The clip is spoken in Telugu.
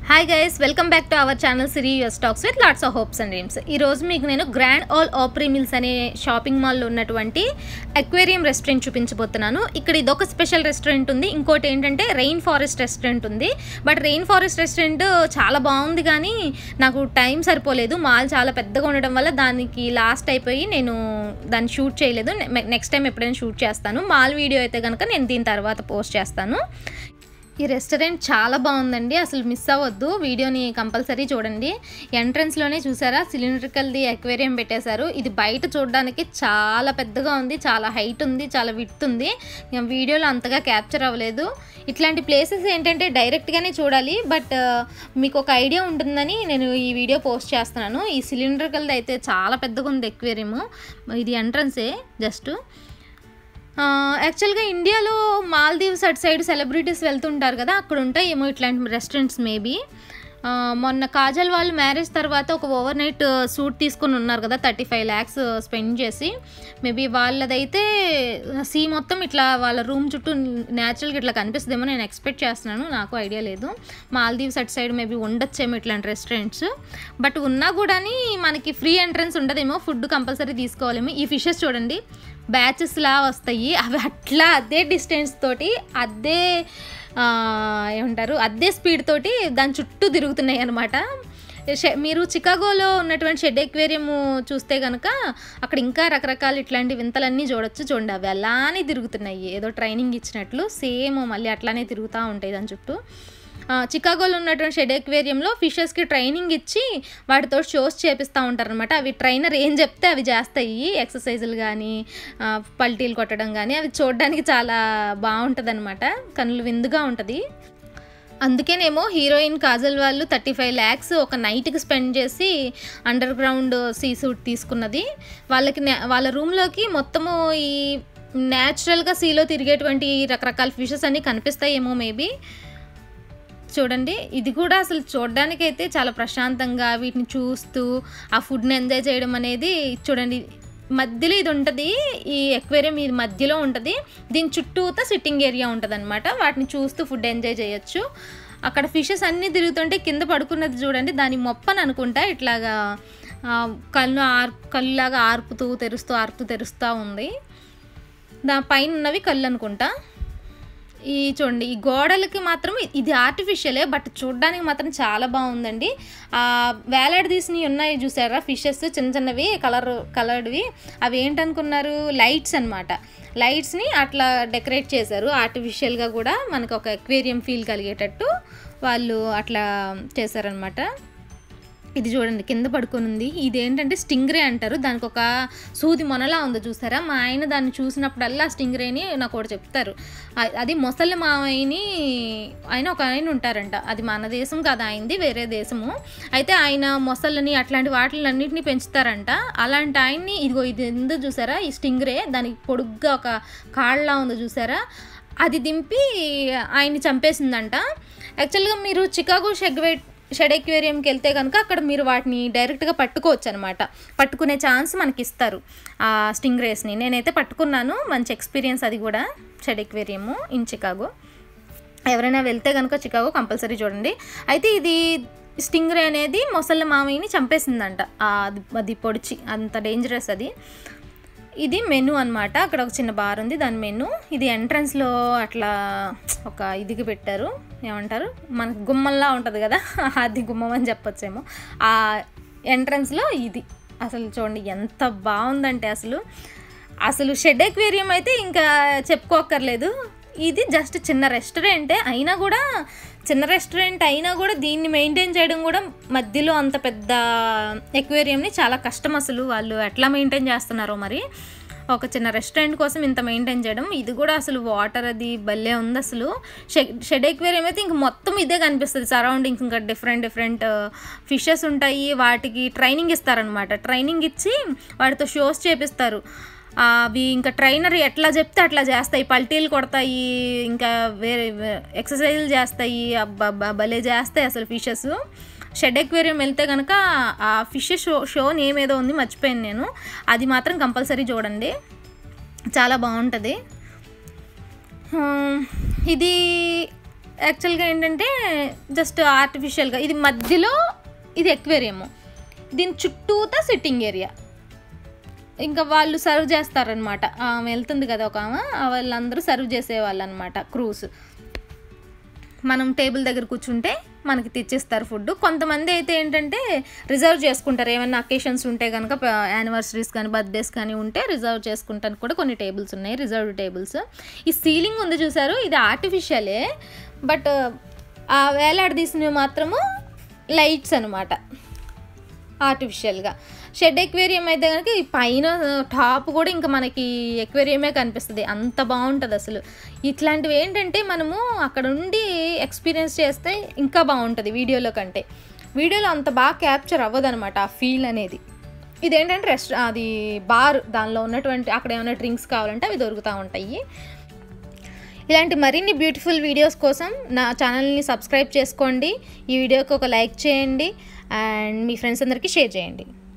Hi guys, welcome back to our channel Siri US talks with lots of hopes and dreams. ఈ రోజు మీకు నేను గ్రాండ్ ఆల్ ఆపరీ మిల్స్ అనే షాపింగ్ మాల్ లో ఉన్నటువంటి అక్వేరియం రెస్టారెంట్ చూపించబోతున్నాను. ఇక్కడ ఇదొక స్పెషల్ రెస్టారెంట్ ఉంది. ఇంకోటి ఏంటంటే రెయిన్ ఫారెస్ట్ రెస్టారెంట్ ఉంది. బట్ రెయిన్ ఫారెస్ట్ రెస్టారెంట్ చాలా బాగుంది కానీ నాకు టైం సరిపోలేదు. మాల్ చాలా పెద్దగా ఉండడం వల్ల దానికి లాస్ట్ అయిపోయి నేను దాన్ని షూట్ చేయలేదు. నెక్స్ట్ టైం ఎప్పుడైనా షూట్ చేస్తాను. మాల్ వీడియో అయితే కనుక నేను దీని తర్వాత పోస్ట్ చేస్తాను. ఈ రెస్టారెంట్ చాలా బాగుందండి, అసలు మిస్ అవ్వద్దు. వీడియోని కంపల్సరీ చూడండి. ఎంట్రన్స్లోనే చూసారా సిలిండ్రికల్ది అక్వేరియం పెట్టేశారు. ఇది బయట చూడడానికి చాలా పెద్దగా ఉంది, చాలా హైట్ ఉంది, చాలా విడ్త్ ఉంది. వీడియోలో అంతగా క్యాప్చర్ అవ్వలేదు. ఇట్లాంటి ప్లేసెస్ ఏంటంటే డైరెక్ట్గానే చూడాలి, బట్ మీకు ఒక ఐడియా ఉంటుందని నేను ఈ వీడియో పోస్ట్ చేస్తున్నాను. ఈ సిలిండ్రికల్ది అయితే చాలా పెద్దగా ఉంది అక్వేరియము. ఇది ఎంట్రన్సే జస్ట్. యాక్చువల్గా ఇండియాలో మాల్దీవ్స్ అటు సైడ్ సెలబ్రిటీస్ వెళ్తుంటారు కదా, అక్కడ ఉంటాయి ఏమో ఇట్లాంటి రెస్టారెంట్స్ మేబీ. మొన్న కాజల్ వాళ్ళు మ్యారేజ్ తర్వాత ఒక ఓవర్ నైట్ సూట్ తీసుకొని ఉన్నారు కదా, 35 lakhs స్పెండ్ చేసి. మేబీ వాళ్ళదైతే సీ మొత్తం ఇట్లా వాళ్ళ రూమ్ చుట్టూ న్యాచురల్గా ఇట్లా కనిపిస్తుందేమో నేను ఎక్స్పెక్ట్ చేస్తున్నాను. నాకు ఐడియా లేదు. మాల్దీవ్స్ అటు సైడ్ మేబీ ఉండొచ్చేమో ఇట్లాంటి రెస్టారెంట్స్. బట్ ఉన్నా కూడా మనకి ఫ్రీ ఎంట్రన్స్ ఉండదేమో, ఫుడ్ కంపల్సరీ తీసుకోవాలేమో. ఈ ఫిషెస్ చూడండి, బ్యాచెస్లా వస్తాయి. అవి అట్లా అదే డిస్టెన్స్ తోటి అదే ఏమంటారు అదే స్పీడ్ తోటి దాని చుట్టూ తిరుగుతున్నాయి అన్నమాట. మీరు చికాగోలో ఉన్నటువంటి షెడ్ అక్వేరియం చూస్తే కనుక అక్కడ ఇంకా రకరకాల ఇట్లాంటి వింతలన్నీ చూడొచ్చు. చూడండి, అవి అలానే తిరుగుతున్నాయి, ఏదో ట్రైనింగ్ ఇచ్చినట్లు సేమ్ మళ్ళీ అట్లానే తిరుగుతూ ఉంటాయి దాని చుట్టూ. చికాగోలో ఉన్నటువంటి షెడ్ అక్వేరియంలో ఫిషెస్కి ట్రైనింగ్ ఇచ్చి వాటితో షోస్ చేపిస్తూ ఉంటారు అనమాట. అవి ట్రైనర్ ఏం చెప్తే అవి చేస్తాయి. ఎక్సర్సైజులు కానీ పల్టీలు కొట్టడం కానీ అవి చూడడానికి చాలా బాగుంటుంది అనమాట, కనులు విందుగా ఉంటుంది. అందుకేనేమో హీరోయిన్ కాజల్ వాళ్ళు 35 lakhs ఒక నైట్కి స్పెండ్ చేసి అండర్ గ్రౌండ్ సీ సూట్ తీసుకున్నది. వాళ్ళ రూమ్లోకి మొత్తము ఈ న్యాచురల్గా సీలో తిరిగేటువంటి రకరకాల ఫిషెస్ అన్నీ కనిపిస్తాయేమో మేబీ. చూడండి, ఇది కూడా అసలు చూడడానికి అయితే చాలా ప్రశాంతంగా వీటిని చూస్తూ ఆ ఫుడ్ని ఎంజాయ్ చేయడం అనేది. చూడండి, మధ్యలో ఇది ఉంటుంది, ఈ అక్వేరియం ఇది మధ్యలో ఉంటుంది. దీని చుట్టూతో సిట్టింగ్ ఏరియా ఉంటుంది అనమాట. వాటిని చూస్తూ ఫుడ్ ఎంజాయ్ చేయొచ్చు. అక్కడ ఫిషెస్ అన్నీ తిరుగుతుంటే కింద పడుకున్నది చూడండి, దాని మొప్పని అనుకుంటా ఇట్లాగా కళ్ళులాగా ఆర్పుతూ తెరుస్తూ ఉంది. దాని పైన ఉన్నవి కళ్ళు అనుకుంటా. ఈ చూడండి, ఈ గోడలకి మాత్రం ఇది ఆర్టిఫిషియలే, బట్ చూడడానికి మాత్రం చాలా బాగుందండి. వేలాడదీసినవి ఉన్నాయి చూసారా ఫిషెస్, చిన్న చిన్నవి కలర్డ్వి. అవి ఏంటనుకున్నారు, లైట్స్ అనమాట. లైట్స్ని అట్లా డెకరేట్ చేశారు ఆర్టిఫిషియల్గా కూడా, మనకు ఒక అక్వేరియం ఫీల్ కలిగేటట్టు వాళ్ళు అట్లా చేశారనమాట. ఇది చూడండి, కింద పడుకొని ఉంది. ఇదేంటంటే స్టింగ్రే అంటారు. దానికి ఒక సూది మొనలా ఉంది చూసారా. మా ఆయన దాన్ని చూసినప్పుడల్లా స్టింగ్రేని నాకు ఒకటి చెప్తారు. అది మొసలి మావయ్యని ఒక ఆయన ఉంటారంట. అది మన దేశం కాదు, ఆయనది వేరే దేశము. అయితే ఆయన మొసళ్ళని అట్లాంటి వాటిలన్నింటినీ పెంచుతారంట. అలాంటి ఆయన్ని ఇది ఎందుకు చూసారా, ఈ స్టింగ్రే దానికి పొడుగ్గా ఒక కాళ్ళలా ఉంది చూసారా, అది దింపి ఆయన్ని చంపేసిందంట. యాక్చువల్గా మీరు చికాగో షెడ్ అక్వేరియంకి వెళ్తే కనుక అక్కడ మీరు వాటిని డైరెక్ట్గా పట్టుకోవచ్చు అనమాట. పట్టుకునే ఛాన్స్ మనకి ఇస్తారు ఆ స్టింగ్రేస్ని. నేనైతే పట్టుకున్నాను, మంచి ఎక్స్పీరియన్స్ అది కూడా. షెడ్ అక్వేరియము ఇన్ చికాగో, ఎవరైనా వెళ్తే కనుక చికాగో కంపల్సరీ చూడండి. అయితే ఇది స్టింగ్రే అనేది మొసళ్ళ మామయ్యని చంపేసిందంట. అది పొడిచి, అంత డేంజరస్ అది. ఇది మెనూ అనమాట. అక్కడ ఒక చిన్న బార్ ఉంది, దాని మెనూ. ఇది ఎంట్రన్స్లో అట్లా ఒక ఇదికి పెట్టారు, ఏమంటారు మనకు గుమ్మంలా ఉంటుంది కదా, అది గుమ్మం అని చెప్పొచ్చేమో. ఆ ఎంట్రన్స్లో ఇది అసలు చూడండి ఎంత బాగుందంటే అసలు షెడ్ అక్వేరియం అయితే ఇంకా చెప్పుకోక్కర్లేదు. ఇది జస్ట్ చిన్న రెస్టారెంట్ అయినా కూడా దీన్ని మెయింటైన్ చేయడం కూడా మధ్యలో అంత పెద్ద అక్వేరియంని చాలా కష్టం. అసలు వాళ్ళు ఎట్లా మెయింటైన్ చేస్తున్నారో మరి, ఒక చిన్న రెస్టారెంట్ కోసం ఇంత మెయింటైన్ చేయడం. ఇది కూడా అసలు వాటర్ అది భలే ఉంది. అసలు షెడ్ అక్వేరియం అయితే ఇంక మొత్తం ఇదే కనిపిస్తుంది సరౌండింగ్స్. ఇంకా డిఫరెంట్ ఫిషెస్ ఉంటాయి. వాటికి ట్రైనింగ్ ఇస్తారనమాట. ట్రైనింగ్ ఇచ్చి వాటితో షోస్ చేపిస్తారు. అవి ఇంకా ట్రైనర్ ఎట్లా చెప్తే అట్లా చేస్తాయి, పల్టీలు కొడతాయి, ఇంకా వేరే ఎక్సర్సైజులు చేస్తాయి. భలే చేస్తాయి అసలు ఫిషెస్. షెడ్ అక్వేరియం వెళ్తే కనుక ఆ ఫిషెస్ షో నేమ్ ఏదో ఉంది, మర్చిపోయాను నేను. అది మాత్రం కంపల్సరీ చూడండి, చాలా బాగుంటుంది. ఇది యాక్చువల్గా ఏంటంటే జస్ట్ ఆర్టిఫిషియల్గా ఇది మధ్యలో ఇది ఎక్వేరియము, దీని చుట్టూతా సిట్టింగ్ ఏరియా. ఇంకా వాళ్ళు సర్వ్ చేస్తారనమాట, వెళ్తుంది కదా ఒక ఆమె, వాళ్ళందరూ సర్వ్ చేసేవాళ్ళు అనమాట క్రూస్. మనం టేబుల్ దగ్గర కూర్చుంటే మనకి తెచ్చిస్తారు ఫుడ్. కొంతమంది అయితే ఏంటంటే రిజర్వ్ చేసుకుంటారు, ఏమైనా అకేషన్స్ ఉంటే కనుక, యానివర్సరీస్ కానీ బర్త్డేస్ కానీ ఉంటే రిజర్వ్ చేసుకుంటానికి కూడా కొన్ని టేబుల్స్ ఉన్నాయి, రిజర్వ్డ్ టేబుల్స్. ఈ సీలింగ్ ఉంది చూసారు, ఇది ఆర్టిఫిషియలే, బట్ ఆ వేలాడదీసినవి మాత్రము లైట్స్ అనమాట ఆర్టిఫిషియల్గా. షెడ్ ఎక్వేరియం అయితే కనుక ఈ పైన టాప్ కూడా ఇంకా మనకి ఎక్వేరియమే కనిపిస్తుంది, అంత బాగుంటుంది అసలు. ఇట్లాంటివి ఏంటంటే మనము అక్కడ ఉండి ఎక్స్పీరియన్స్ చేస్తే ఇంకా బాగుంటుంది వీడియోలో కంటే. వీడియోలో అంత బాగా క్యాప్చర్ అవ్వదు అనమాట ఆ ఫీల్ అనేది. ఇదేంటంటే అది బార్, దానిలో ఉన్నటువంటి అక్కడ ఏమైనా డ్రింక్స్ కావాలంటే అవి దొరుకుతూ ఉంటాయి. ఇలాంటి మరిన్ని బ్యూటిఫుల్ వీడియోస్ కోసం నా ఛానల్ని సబ్స్క్రైబ్ చేసుకోండి, ఈ వీడియోకి ఒక లైక్ చేయండి అండ్ మీ ఫ్రెండ్స్ అందరికీ షేర్ చేయండి.